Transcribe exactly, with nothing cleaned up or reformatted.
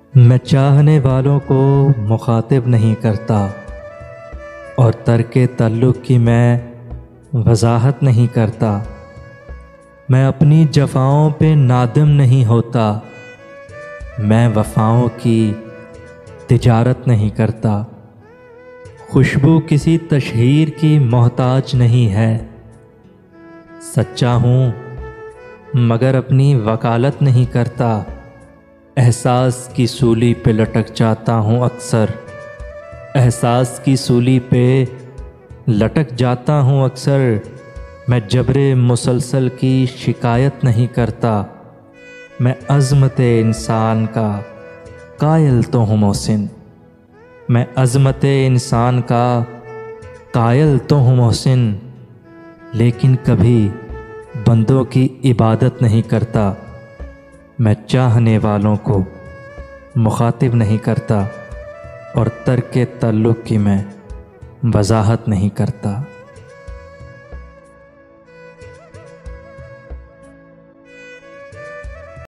मैं चाहने वालों को मुखातिब नहीं करता और तर्के तल्लुक़ की मैं वजाहत नहीं करता। मैं अपनी जफ़ाओं पे नादिम नहीं होता, मैं वफ़ाओं की तिजारत नहीं करता। खुशबू किसी तशहीर की मोहताज नहीं है। सच्चा हूँ मगर अपनी वकालत नहीं करता। एहसास की सूली पे लटक जाता हूँ अक्सर, एहसास की सूली पे लटक जाता हूँ अक्सर। मैं जबरे मुसलसल की शिकायत नहीं करता। मैं अज़मते इंसान का कायल तो हूँ मोहसिन, मैं अज़मते इंसान का कायल तो हूँ मोहसिन, लेकिन कभी बंदों की इबादत नहीं करता। मैं चाहने वालों को मुखातिब नहीं करता और तर्के तल्लुक़ की मैं वजाहत नहीं करता।